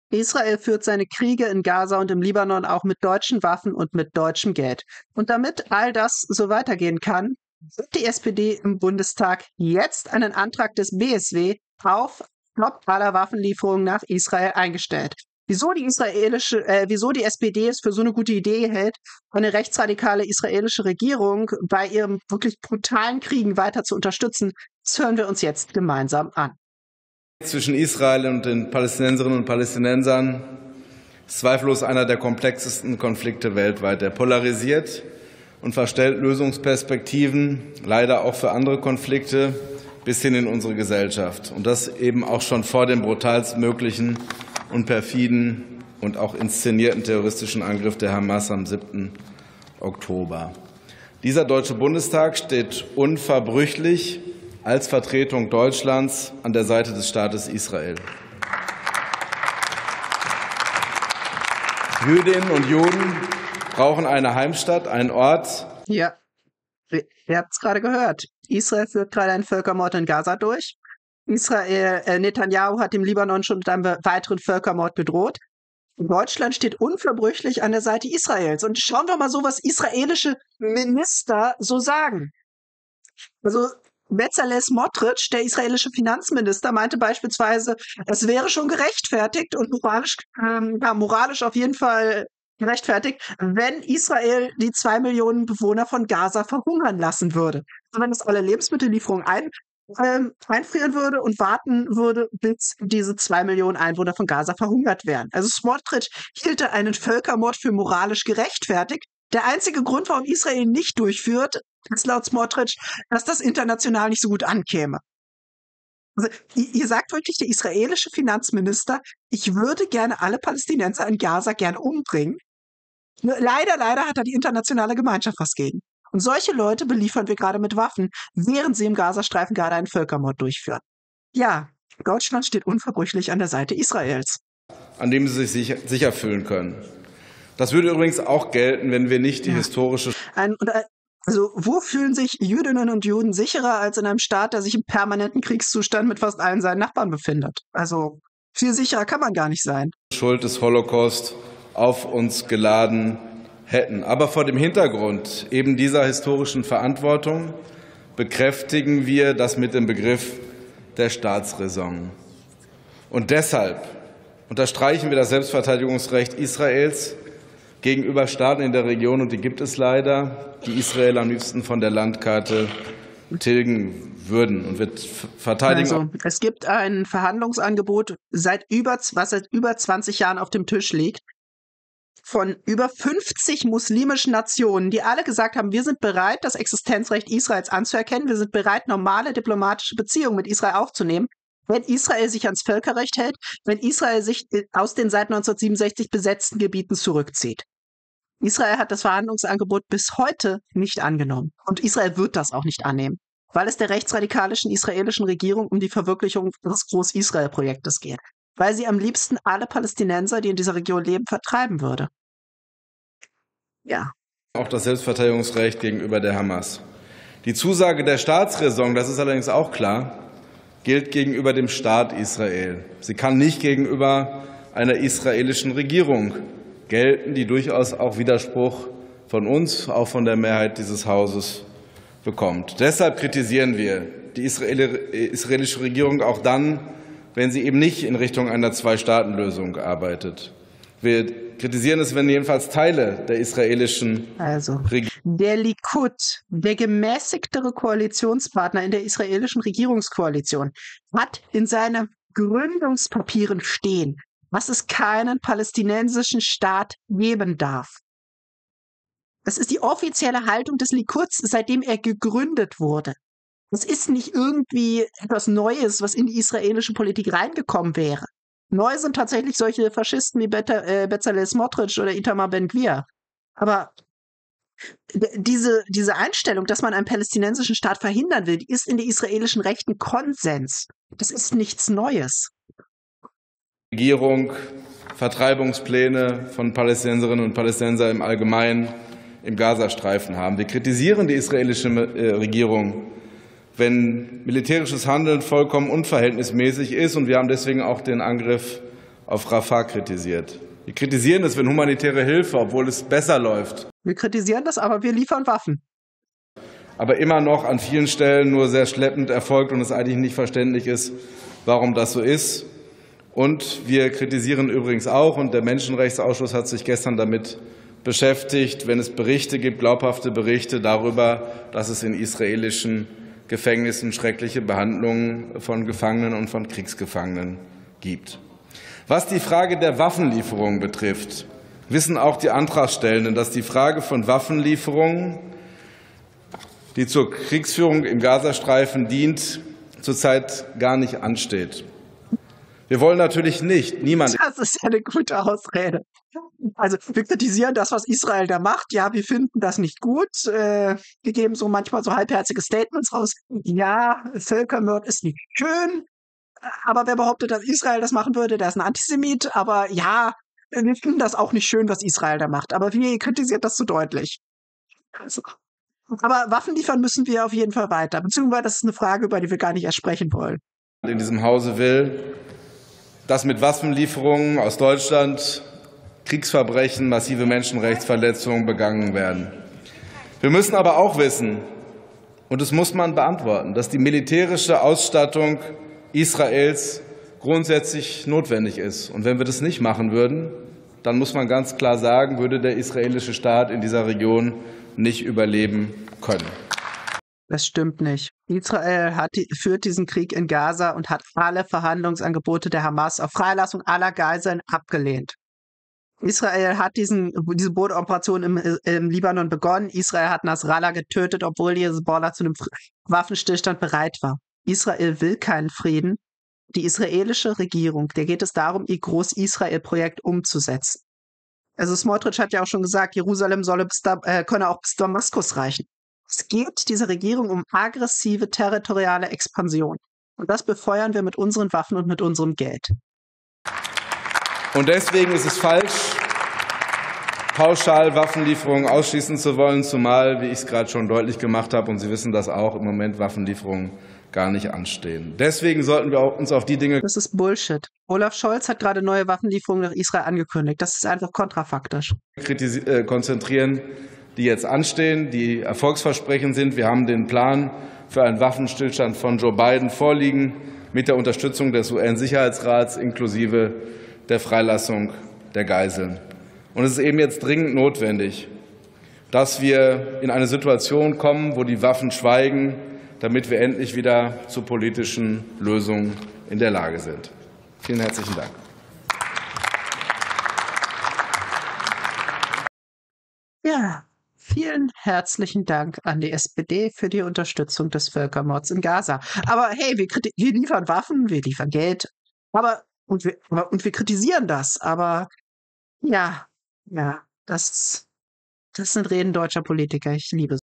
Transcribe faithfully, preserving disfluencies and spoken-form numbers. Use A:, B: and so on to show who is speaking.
A: Israel führt seine Kriege in Gaza und im Libanon auch mit deutschen Waffen und mit deutschem Geld. Und damit all das so weitergehen kann, wird die S P D im Bundestag jetzt einen Antrag des B S W auf Stopp aller Waffenlieferungen nach Israel eingestellt. Wieso die israelische, äh, wieso die S P D es für so eine gute Idee hält, eine rechtsradikale israelische Regierung bei ihren wirklich brutalen Kriegen weiter zu unterstützen, das hören wir uns jetzt gemeinsam an.
B: Zwischen Israel und den Palästinenserinnen und Palästinensern ist zweifellos einer der komplexesten Konflikte weltweit. Er polarisiert und verstellt Lösungsperspektiven, leider auch für andere Konflikte, bis hin in unsere Gesellschaft. Und das eben auch schon vor dem brutalst möglichen und perfiden und auch inszenierten terroristischen Angriff der Hamas am siebten Oktober. Dieser Deutsche Bundestag steht unverbrüchlich als Vertretung Deutschlands an der Seite des Staates Israel. Jüdinnen und Juden brauchen eine Heimstatt, einen Ort.
A: Ja, ihr habt es gerade gehört. Israel führt gerade einen Völkermord in Gaza durch. Israel, äh, Netanyahu hat dem Libanon schon mit einem weiteren Völkermord gedroht. Deutschland steht unverbrüchlich an der Seite Israels. Und schauen wir mal so, was israelische Minister so sagen. Also Bezalel Smotrich, der israelische Finanzminister, meinte beispielsweise, es wäre schon gerechtfertigt und moralisch, ähm, ja, moralisch auf jeden Fall gerechtfertigt, wenn Israel die zwei Millionen Bewohner von Gaza verhungern lassen würde. Also wenn es alle Lebensmittellieferungen ein, ähm, einfrieren würde und warten würde, bis diese zwei Millionen Einwohner von Gaza verhungert wären. Also Smotrich hielt einen Völkermord für moralisch gerechtfertigt. Der einzige Grund, warum Israel ihn nicht durchführt, ist laut Smotrich, dass das international nicht so gut ankäme. Also, ihr sagt wirklich, der israelische Finanzminister, ich würde gerne alle Palästinenser in Gaza gerne umbringen. Nur leider, leider hat da die internationale Gemeinschaft was gegen. Und solche Leute beliefern wir gerade mit Waffen, während sie im Gazastreifen gerade einen Völkermord durchführen. Ja, Deutschland steht unverbrüchlich an der Seite Israels.
B: An dem sie sich sicher, sicher fühlen können. Das würde übrigens auch gelten, wenn wir nicht die ja. historische...
A: Ein, und, also wo fühlen sich Jüdinnen und Juden sicherer als in einem Staat, der sich im permanenten Kriegszustand mit fast allen seinen Nachbarn befindet? Also viel sicherer kann man gar nicht sein.
B: Schuld des Holocaust auf uns geladen hätten. Aber vor dem Hintergrund eben dieser historischen Verantwortung bekräftigen wir das mit dem Begriff der Staatsräson. Und deshalb unterstreichen wir das Selbstverteidigungsrecht Israels gegenüber Staaten in der Region, und die gibt es leider, die Israel am liebsten von der Landkarte tilgen würden und wird verteidigen.
A: Also, es gibt ein Verhandlungsangebot, seit über, was seit über zwanzig Jahren auf dem Tisch liegt, von über fünfzig muslimischen Nationen, die alle gesagt haben, wir sind bereit, das Existenzrecht Israels anzuerkennen, wir sind bereit, normale diplomatische Beziehungen mit Israel aufzunehmen, wenn Israel sich ans Völkerrecht hält, wenn Israel sich aus den seit neunzehnhundertsiebenundsechzig besetzten Gebieten zurückzieht. Israel hat das Verhandlungsangebot bis heute nicht angenommen. Und Israel wird das auch nicht annehmen, weil es der rechtsradikalischen israelischen Regierung um die Verwirklichung des Groß-Israel-Projektes geht. Weil sie am liebsten alle Palästinenser, die in dieser Region leben, vertreiben würde. Ja.
B: Auch das Selbstverteidigungsrecht gegenüber der Hamas. Die Zusage der Staatsräson, das ist allerdings auch klar, gilt gegenüber dem Staat Israel. Sie kann nicht gegenüber einer israelischen Regierung gelten, die durchaus auch Widerspruch von uns, auch von der Mehrheit dieses Hauses bekommt. Deshalb kritisieren wir die israelische Regierung auch dann, wenn sie eben nicht in Richtung einer Zwei-Staaten-Lösung arbeitet. Wir kritisieren es, wenn jedenfalls Teile der israelischen
A: also,
B: Regierung.
A: Der Likud, der gemäßigtere Koalitionspartner in der israelischen Regierungskoalition, hat in seinen Gründungspapieren stehen, dass es keinen palästinensischen Staat geben darf. Das ist die offizielle Haltung des Likuds, seitdem er gegründet wurde. Das ist nicht irgendwie etwas Neues, was in die israelische Politik reingekommen wäre. Neu sind tatsächlich solche Faschisten wie Bezalel Smotrich oder Itamar Ben-Gvir. Aber diese, diese Einstellung, dass man einen palästinensischen Staat verhindern will, die ist in der israelischen Rechten Konsens. Das ist nichts Neues.
B: Regierung, Vertreibungspläne von Palästinenserinnen und Palästinensern im Allgemeinen im Gazastreifen haben. Wir kritisieren die israelische Regierung, wenn militärisches Handeln vollkommen unverhältnismäßig ist. Und wir haben deswegen auch den Angriff auf Rafah kritisiert. Wir kritisieren es, wenn humanitäre Hilfe, obwohl es besser läuft,
A: Wir kritisieren das, aber wir liefern Waffen.
B: aber immer noch an vielen Stellen nur sehr schleppend erfolgt und es eigentlich nicht verständlich ist, warum das so ist. Und wir kritisieren übrigens auch, und der Menschenrechtsausschuss hat sich gestern damit beschäftigt, wenn es Berichte gibt, glaubhafte Berichte darüber, dass es in israelischen Gefängnissen schreckliche Behandlungen von Gefangenen und von Kriegsgefangenen gibt. Was die Frage der Waffenlieferungen betrifft, wissen auch die Antragstellenden, dass die Frage von Waffenlieferungen, die zur Kriegsführung im Gazastreifen dient, zurzeit gar nicht ansteht. Wir wollen natürlich nicht, niemand.
A: Das ist ja eine gute Ausrede. Also wir kritisieren das, was Israel da macht. Ja, wir finden das nicht gut. Äh, wir geben so manchmal so halbherzige Statements raus. Ja, Völkermord ist nicht schön. Aber wer behauptet, dass Israel das machen würde, der ist ein Antisemit. Aber ja, wir finden das auch nicht schön, was Israel da macht. Aber wir kritisieren das zu deutlich. Also, aber Waffen liefern müssen wir auf jeden Fall weiter. Beziehungsweise das ist eine Frage, über die wir gar nicht erst sprechen wollen.
B: In diesem Hause will, dass mit Waffenlieferungen aus Deutschland Kriegsverbrechen, massive Menschenrechtsverletzungen begangen werden. Wir müssen aber auch wissen, und das muss man beantworten, dass die militärische Ausstattung Israels grundsätzlich notwendig ist. Und wenn wir das nicht machen würden, dann muss man ganz klar sagen, würde der israelische Staat in dieser Region nicht überleben können.
A: Das stimmt nicht. Israel hat, führt diesen Krieg in Gaza und hat alle Verhandlungsangebote der Hamas auf Freilassung aller Geiseln abgelehnt. Israel hat diesen, diese Bodenoperation im, im Libanon begonnen. Israel hat Nasrallah getötet, obwohl die Hezbollah zu einem Waffenstillstand bereit war. Israel will keinen Frieden. Die israelische Regierung, der geht es darum, ihr Groß-Israel-Projekt umzusetzen. Also Smotrich hat ja auch schon gesagt, Jerusalem solle bis da, äh, könne auch bis Damaskus reichen. Es geht dieser Regierung um aggressive territoriale Expansion. Und das befeuern wir mit unseren Waffen und mit unserem Geld.
B: Und deswegen ist es falsch, pauschal Waffenlieferungen ausschließen zu wollen, zumal, wie ich es gerade schon deutlich gemacht habe, und Sie wissen das auch, im Moment Waffenlieferungen gar nicht anstehen. Deswegen sollten wir uns auf die Dinge
A: Das ist Bullshit. Olaf Scholz hat gerade neue Waffenlieferungen nach Israel angekündigt. Das ist einfach kontrafaktisch.
B: äh, konzentrieren, die jetzt anstehen, die erfolgsversprechend sind. Wir haben den Plan für einen Waffenstillstand von Joe Biden vorliegen, mit der Unterstützung des U N-Sicherheitsrats inklusive der Freilassung der Geiseln. Und es ist eben jetzt dringend notwendig, dass wir in eine Situation kommen, wo die Waffen schweigen, damit wir endlich wieder zu politischen Lösungen in der Lage sind. Vielen herzlichen Dank.
A: Ja, vielen herzlichen Dank an die S P D für die Unterstützung des Völkermords in Gaza. Aber hey, wir, wir liefern Waffen, wir liefern Geld, aber und wir, und wir kritisieren das. Aber ja, ja, das, das sind Reden deutscher Politiker. Ich liebe es.